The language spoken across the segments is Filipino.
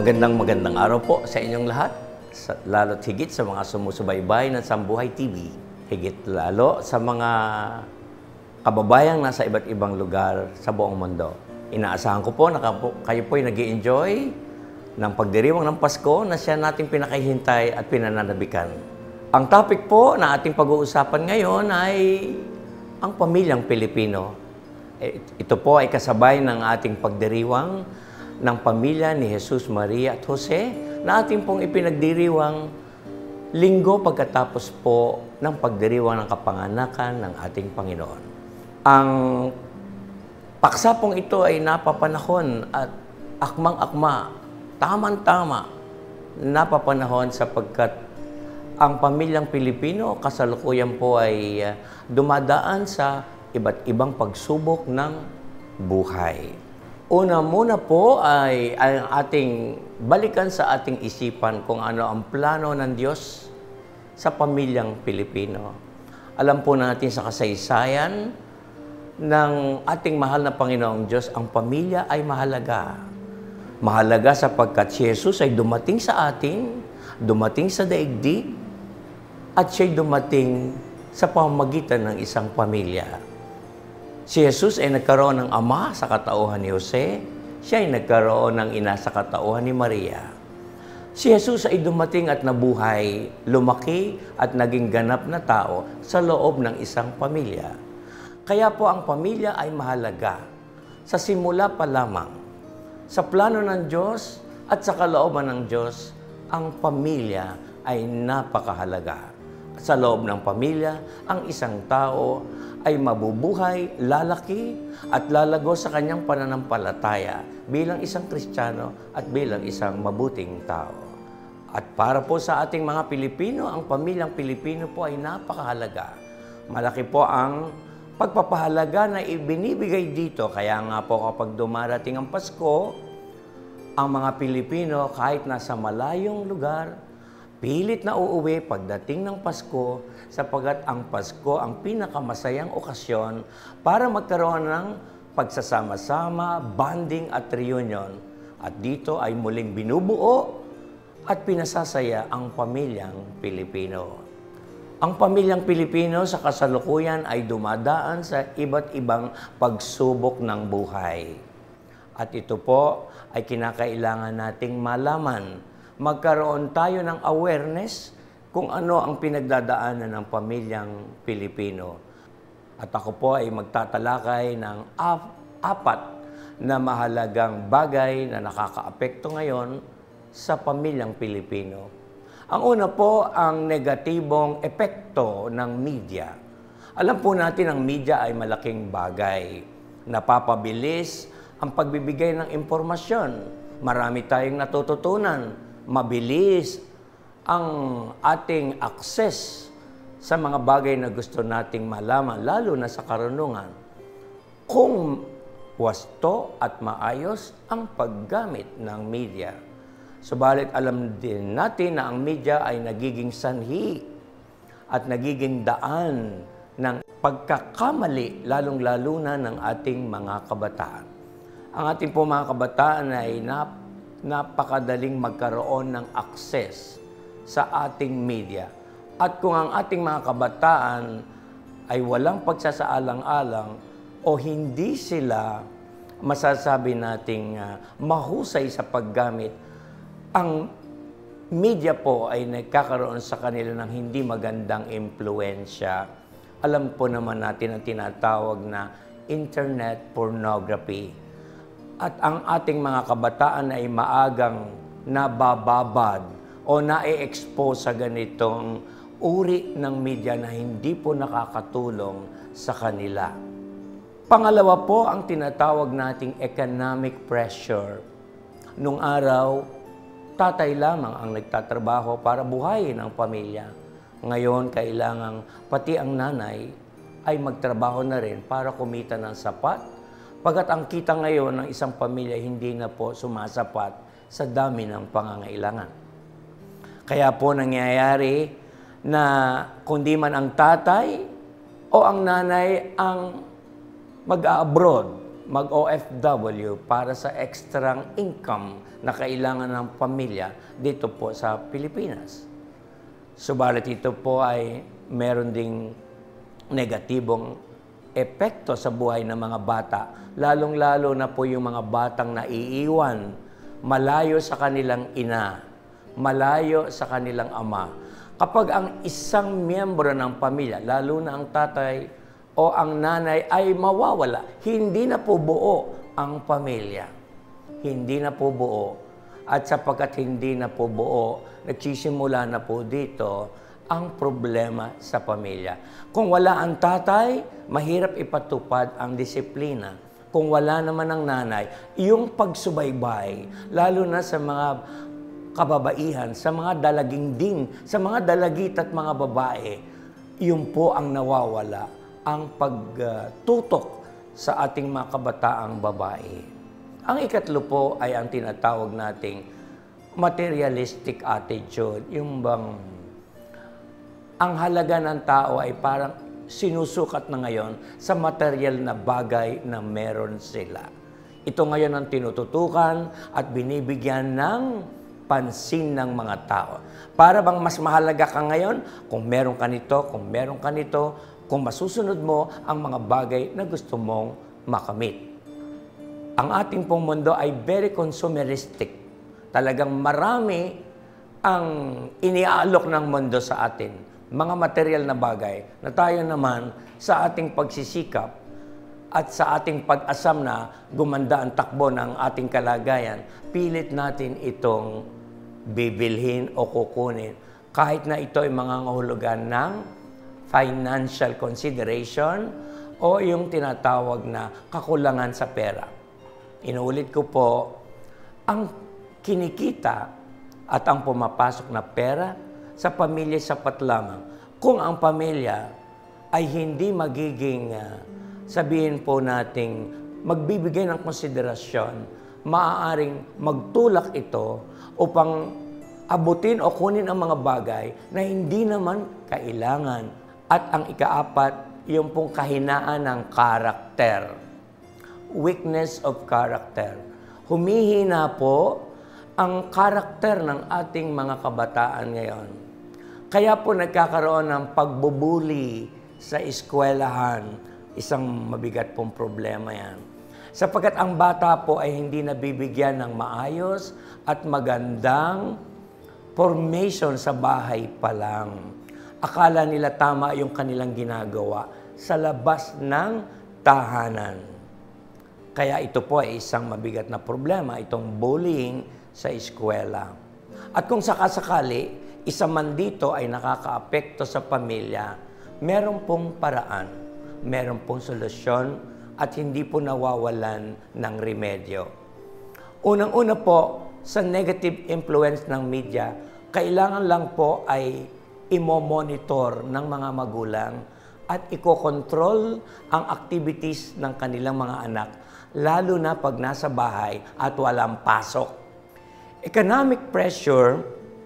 Magandang araw po sa inyong lahat, lalo't higit sa mga sumusubaybay ng Sambuhay TV, higit lalo sa mga kababayang nasa iba't ibang lugar sa buong mundo. Inaasahan ko po na kayo po ay nag-i-enjoy ng pagdiriwang ng Pasko na siya nating pinakahintay at pinananabikan. Ang topic po na ating pag-uusapan ngayon ay ang pamilyang Pilipino. Ito po ay kasabay ng ating pagdiriwang ng pamilya ni Jesus, Maria at Jose na ating pong ipinagdiriwang linggo pagkatapos po ng pagdiriwang ng kapanganakan ng ating Panginoon. Ang paksa pong ito ay napapanahon at akmang-akma, tamang-tama napapanahon sapagkat ang pamilyang Pilipino kasalukuyan po ay dumadaan sa iba't ibang pagsubok ng buhay. Una muna po ay ang ating balikan sa ating isipan kung ano ang plano ng Diyos sa pamilyang Pilipino. Alam po natin sa kasaysayan ng ating mahal na Panginoong Diyos, ang pamilya ay mahalaga. Mahalaga sapagkat si Jesus ay dumating sa atin, dumating sa daigdig, at siya'y dumating sa pamamagitan ng isang pamilya. Si Jesus ay nagkaroon ng ama sa katauhan ni Jose. Siya ay nagkaroon ng ina sa katauhan ni Maria. Si Jesus ay dumating at nabuhay, lumaki at naging ganap na tao sa loob ng isang pamilya. Kaya po ang pamilya ay mahalaga. Sa simula pa lamang, sa plano ng Diyos at sa kalooban ng Diyos, ang pamilya ay napakahalaga. Sa loob ng pamilya, ang isang tao ay mabubuhay, lalaki, at lalago sa kanyang pananampalataya bilang isang Kristiyano at bilang isang mabuting tao. At para po sa ating mga Pilipino, ang pamilyang Pilipino po ay napakahalaga. Malaki po ang pagpapahalaga na ibinibigay dito. Kaya nga po kapag dumarating ang Pasko, ang mga Pilipino kahit nasa malayong lugar, pilit na uuwi pagdating ng Pasko sapagkat ang Pasko ang pinakamasayang okasyon para magkaroon ng pagsasama-sama, bonding at reunion. At dito ay muling binubuo at pinasasaya ang pamilyang Pilipino. Ang pamilyang Pilipino sa kasalukuyan ay dumadaan sa iba't ibang pagsubok ng buhay. At ito po ay kinakailangan nating malaman. Magkaroon tayo ng awareness kung ano ang pinagdadaanan ng pamilyang Pilipino. At ako po ay magtatalakay ng apat na mahalagang bagay na nakakaapekto ngayon sa pamilyang Pilipino. Ang una po, ang negatibong epekto ng media. Alam po natin ang media ay malaking bagay. Napapabilis ang pagbibigay ng impormasyon. Marami tayong natututunan. Mabilis ang ating access sa mga bagay na gusto nating malaman, lalo na sa karunungan. Kung wasto at maayos ang paggamit ng media. Subalit alam din natin na ang media ay nagiging sanhi at nagiging daan ng pagkakamali, lalong-lalo na ng ating mga kabataan. Ang ating po mga kabataan ay napakadaling magkaroon ng access sa ating media. At kung ang ating mga kabataan ay walang pagsasaalang-alang o hindi sila masasabi nating mahusay sa paggamit, ang media po ay nagkakaroon sa kanila ng hindi magandang impluensya. Alam po naman natin ang tinatawag na internet pornography. At ang ating mga kabataan ay maagang nabababad o na-expose sa ganitong uri ng media na hindi po nakakatulong sa kanila. Pangalawa po, ang tinatawag nating economic pressure. Nung araw, tatay lamang ang nagtatrabaho para buhayin ang pamilya. Ngayon, kailangang pati ang nanay ay magtrabaho na rin para kumita ng sapat. Pagkat ang kita ngayon ng isang pamilya hindi na po sumasapat sa dami ng pangangailangan. Kaya po nangyayari na kundi man ang tatay o ang nanay ang mag-abroad mag-OFW para sa extrang income na kailangan ng pamilya dito po sa Pilipinas. Subalit ito po ay meron ding negatibong epekto sa buhay ng mga bata, lalong-lalo na po yung mga batang naiiwan, malayo sa kanilang ina, malayo sa kanilang ama. Kapag ang isang miyembro ng pamilya, lalo na ang tatay o ang nanay ay mawawala, hindi na po buo ang pamilya. Hindi na po buo. At sapagkat hindi na po buo, nagsisimula na po dito ang problema sa pamilya. Kung wala ang tatay, mahirap ipatupad ang disiplina. Kung wala naman ang nanay, yung pagsubaybay, lalo na sa mga kababaihan, sa mga dalaging din, sa mga dalagit at mga babae, yun po ang nawawala, ang pagtutok sa ating mga kabataang babae. Ang ikatlo po ay ang tinatawag nating materialistic attitude. Yung bang ang halaga ng tao ay parang sinusukat na ngayon sa material na bagay na meron sila. Ito ngayon ang tinututukan at binibigyan ng pansin ng mga tao. Para bang mas mahalaga ka ngayon kung meron ka nito, kung meron ka nito, kung masusunod mo ang mga bagay na gusto mong makamit. Ang ating pong mundo ay very consumeristic. Talagang marami ang iniaalok ng mundo sa atin. Mga material na bagay na tayo naman sa ating pagsisikap at sa ating pag-asam na gumanda ang takbo ng ating kalagayan, pilit natin itong bibilhin o kukunin. Kahit na ito ay mga ngahulugan ng financial consideration o yung tinatawag na kakulangan sa pera. Inuulit ko po, ang kinikita at ang pumapasok na pera sa pamilya sapat lamang. Kung ang pamilya ay hindi magiging, sabihin po nating, magbibigay ng konsiderasyon, maaaring magtulak ito upang abutin o kunin ang mga bagay na hindi naman kailangan. At ang ikaapat, yung pong kahinaan ng karakter. Weakness of character. Humihina po ang karakter ng ating mga kabataan ngayon. Kaya po nagkakaroon ng pagbubuli sa eskwelahan. Isang mabigat pong problema yan. Sapagkat ang bata po ay hindi nabibigyan ng maayos at magandang formation sa bahay pa lang. Akala nila tama yung kanilang ginagawa sa labas ng tahanan. Kaya ito po ay isang mabigat na problema, itong bullying sa eskwela. At kung sakasakali, isa man dito ay nakakaapekto sa pamilya, meron pong paraan, meron pong solusyon at hindi po nawawalan ng remedyo. Unang-una po, sa negative influence ng media, kailangan lang po ay imo-monitor ng mga magulang at iko-control ang activities ng kanilang mga anak, lalo na pag nasa bahay at walang pasok. Economic pressure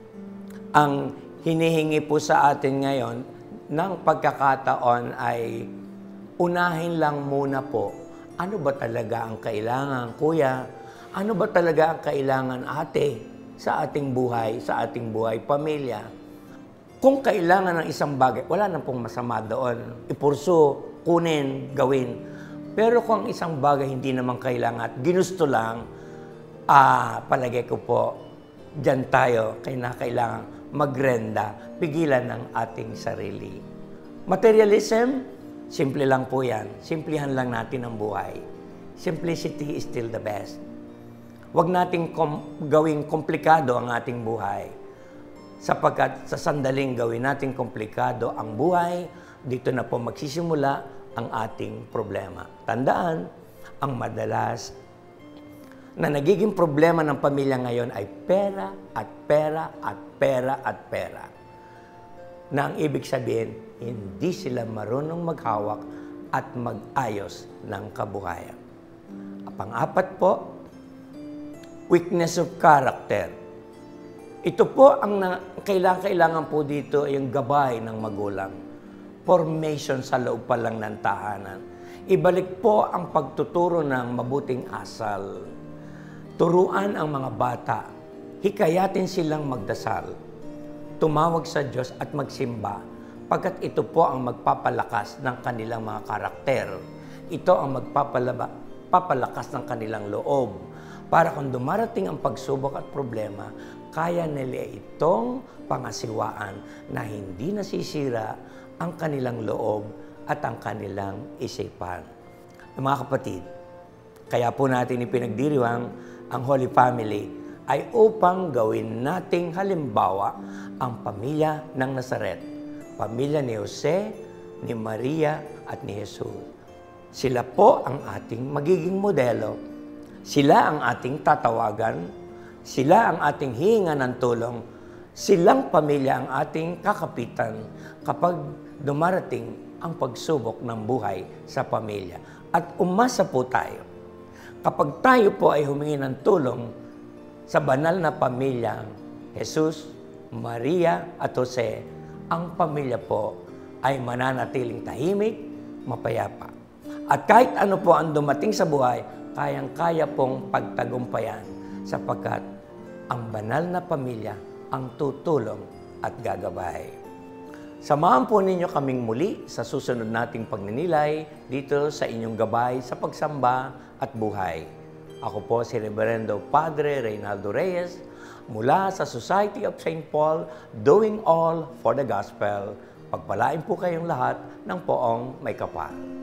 ang hinihingi po sa atin ngayon ng pagkakataon ay unahin lang muna po, ano ba talaga ang kailangan, kuya? Ano ba talaga ang kailangan, ate, sa ating buhay pamilya? Kung kailangan ng isang bagay, wala na pong masama doon. Ipurso, kunin, gawin. Pero kung isang bagay hindi naman kailangan at ginusto lang, palagay ko po, dyan tayo, kailangan magrenda, pigilan ng ating sarili. Materialism, simple lang po yan. Simplihan lang natin ang buhay. Simplicity is still the best. Huwag nating gawing komplikado ang ating buhay. Sapagkat sa sandaling gawin natin komplikado ang buhay, dito na po magsisimula ang ating problema. Tandaan, ang madalas na nagiging problema ng pamilya ngayon ay pera at pera at pera at pera. Na ang ibig sabihin, hindi sila marunong maghawak at mag-ayos ng kabuhayan. Pang-apat po, weakness of character. Ito po ang kailangan po dito, yung gabay ng magulang. Formation sa loob pa lang ng tahanan. Ibalik po ang pagtuturo ng mabuting asal. Turuan ang mga bata. Hikayatin silang magdasal. Tumawag sa Diyos at magsimba, pagkat ito po ang magpapalakas ng kanilang mga karakter. Ito ang magpapalakas ng kanilang loob. Para kung dumarating ang pagsubok at problema, kaya nila itong pangasiwaan na hindi nasisira ang kanilang loob at ang kanilang isipan. Mga kapatid, kaya po natin ipinagdiriwang ang Holy Family ay upang gawin nating halimbawa ang pamilya ng Nazaret, pamilya ni Jose, ni Maria at ni Jesus. Sila po ang ating magiging modelo. Sila ang ating tatawagan. Sila ang ating hihingan ng tulong. Silang pamilya ang ating kakapitan kapag dumarating ang pagsubok ng buhay sa pamilya. At umasa po tayo. Kapag tayo po ay humingi ng tulong sa banal na pamilyang Jesus, Maria at Jose, ang pamilya po ay mananatiling tahimik, mapayapa. At kahit ano po ang dumating sa buhay, kayang-kaya pong pagtagumpayan sapagkat ang banal na pamilya ang tutulong at gagabay. Samahan po ninyo kaming muli sa susunod nating pagninilay dito sa inyong gabay sa pagsamba at buhay. Ako po si Reverendo Padre Reynaldo Reyes mula sa Society of St. Paul, doing all for the gospel. Pagpalain po kayong lahat ng poong may kapal.